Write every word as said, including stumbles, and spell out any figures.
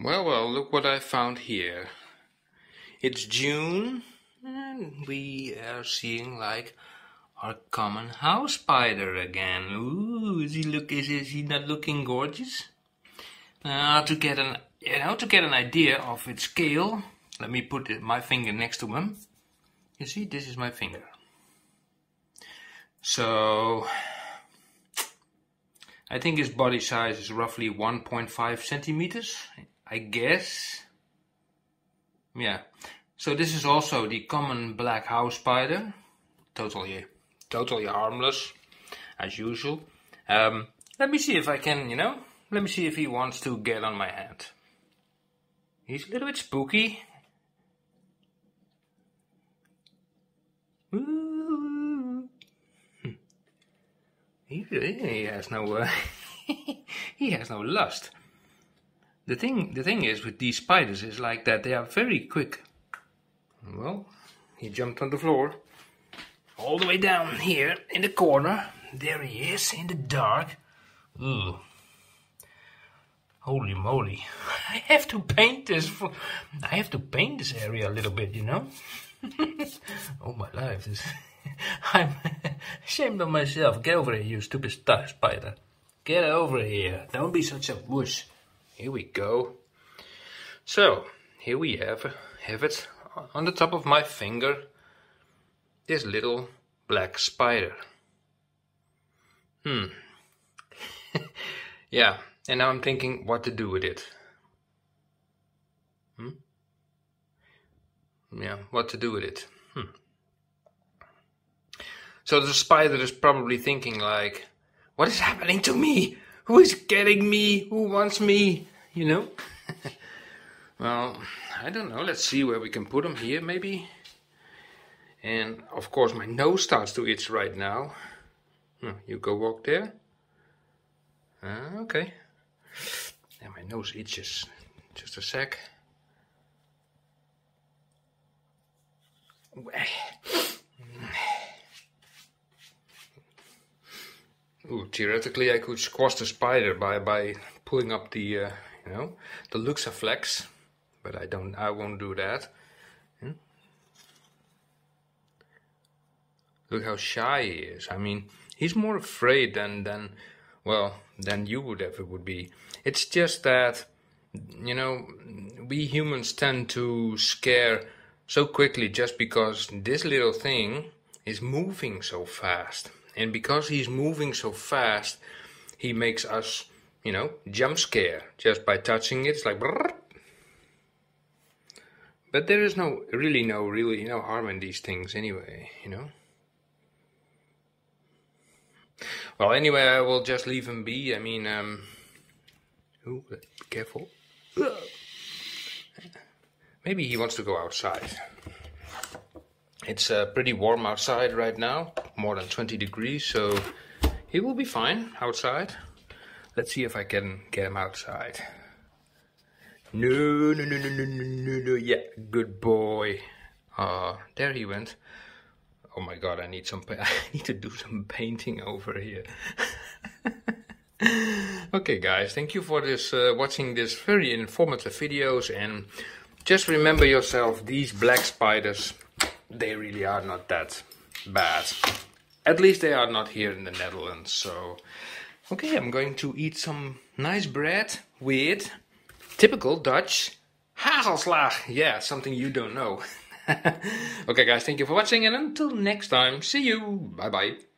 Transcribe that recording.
Well, well, look what I found here. It's June, and we are seeing like our common house spider again. Ooh, is he look? Is, is he not looking gorgeous? Now, to get an you know to get an idea of its scale, let me put it, my finger next to him. You see, this is my finger. So I think his body size is roughly one point five centimeters. I guess. Yeah. So this is also the common black house spider. Totally, totally harmless, as usual. Um, let me see if I can, you know, let me see if he wants to get on my hand. He's a little bit spooky. Ooh. He, he has no, uh, he has no lust. The thing, the thing is with these spiders is like that they are very quick. Well, he jumped on the floor. All the way down here in the corner. There he is in the dark. Ooh. Holy moly. I have to paint this. For, I have to paint this area a little bit, you know. Oh my life. This, I'm ashamed of myself. Get over here, you stupid spider. Get over here. Don't be such a wuss. Here we go. So, here we have, have it on the top of my finger. This little black spider. Hmm. Yeah, and now I'm thinking what to do with it. Hmm? Yeah, what to do with it. Hmm. So the spider is probably thinking like, what is happening to me? Who is getting me? Who wants me? You know? Well, I don't know. Let's see where we can put him here, maybe. And, of course, my nose starts to itch right now. Hmm, you go walk there. Uh, okay. Yeah, my nose itches. Just a sec. Ooh, theoretically, I could squash the spider by by pulling up the, uh, you know, the Luxaflex, but I don't. I won't do that. Hmm? Look how shy he is. I mean, he's more afraid than than well than you would ever would be. It's just that, you know, we humans tend to scare so quickly just because this little thing is moving so fast. And because he's moving so fast, he makes us, you know, jump scare just by touching it. It's like, brrr. But there is no, really no, really no harm in these things anyway, you know. Well, anyway, I will just leave him be. I mean, um, ooh, be careful. Maybe he wants to go outside. It's uh, pretty warm outside right now, more than twenty degrees, so he will be fine outside. Let's see if I can get him outside. No, no, no, no, no, no, no, no, yeah, good boy. Ah, uh, there he went. Oh my god, I need some, I need to do some painting over here. Okay guys, thank you for this, uh, watching this very informative videos, and just remember yourself, these black spiders, they really are not that bad. At least they are not here in the Netherlands. So, okay, I'm going to eat some nice bread with typical Dutch hagelslag. Yeah, something you don't know. Okay guys, thank you for watching, and until next time, see you. Bye bye.